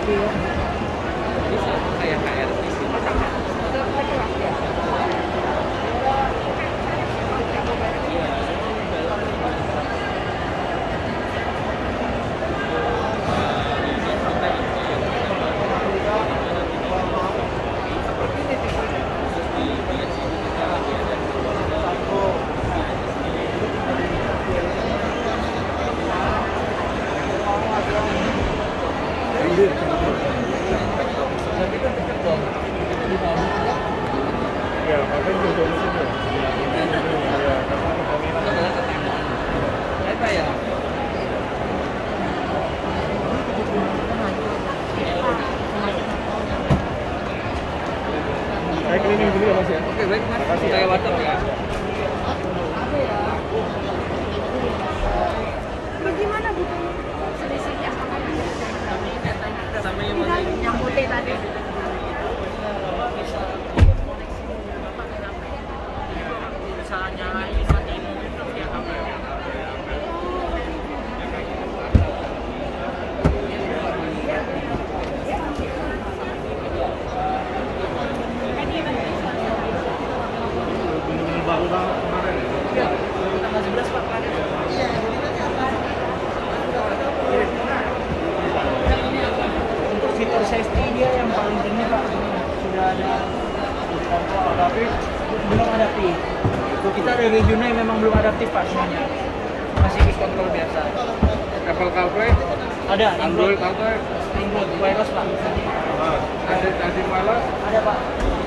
Iya. Bisa kayak KRT sih. Ya, makanya jodoh di sini. Ya, karena kemungkinan Apa ya? saya keliling dulu ya Mas ya. Oke, baik Mas. Makasih ya. Saya WhatsApp ya. Bagaimana butuh selisihnya sama Sama yang mana? yang putih tadi? Misalnya saat ini ya apa? Bener-bener baru banget kemarin ya. Ya, tanggal 11 Pak. Untuk fitur safety dia yang paling tinggi Pak, sudah ada kontrol adaptif, belum adaptif. Kita ada regionnya yang memang belum adaptif Pak semuanya, masih cruise control biasa. Apple CarPlay, Ada Android CarPlay, Android wireless Pak. Mas, ada wireless. Ada Pak.